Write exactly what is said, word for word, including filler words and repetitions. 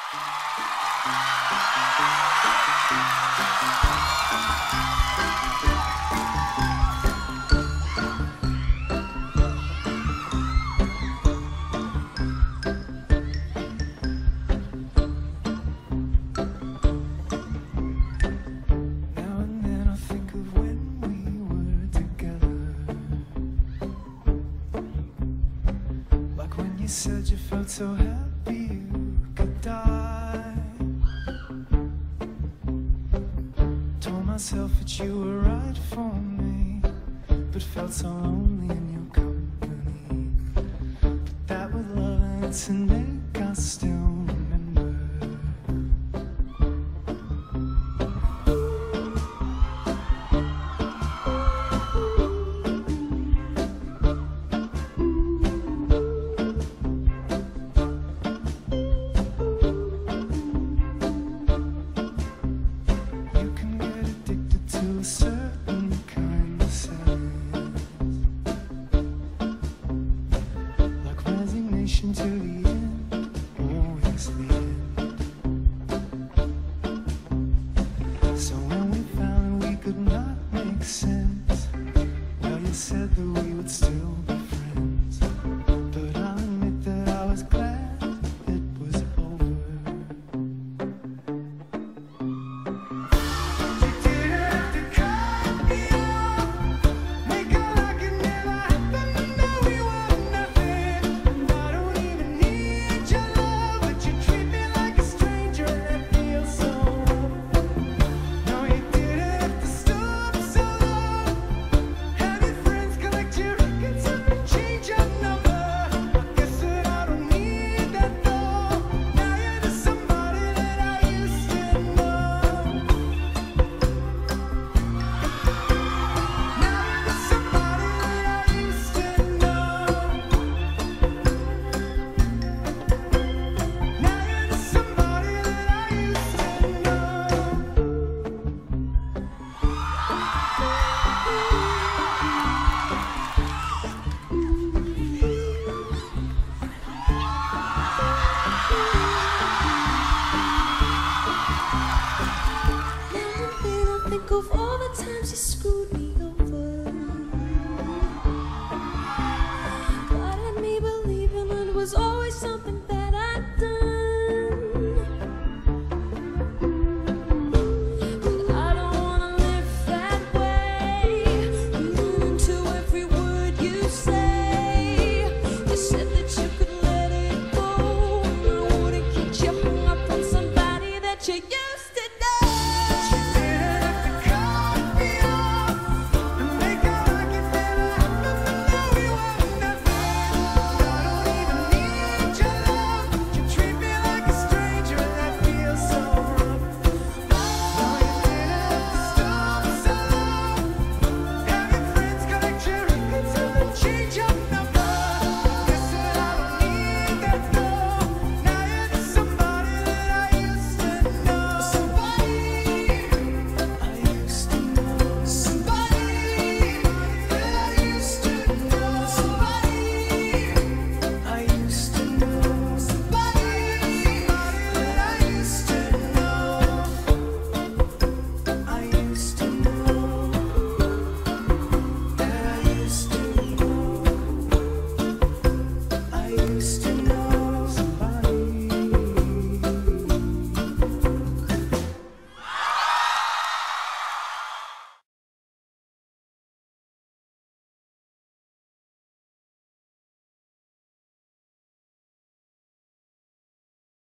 Said you felt so happy you could die. Told myself that you were right for me, but felt so lonely in your company. But that was love and it's an ache I still remember. A certain kind of sadness, like resignation to the end, always the end. So when we found we could not make sense, well, you said that we would still be friends. But I'll admit that I was glad it was over. We'll be right back.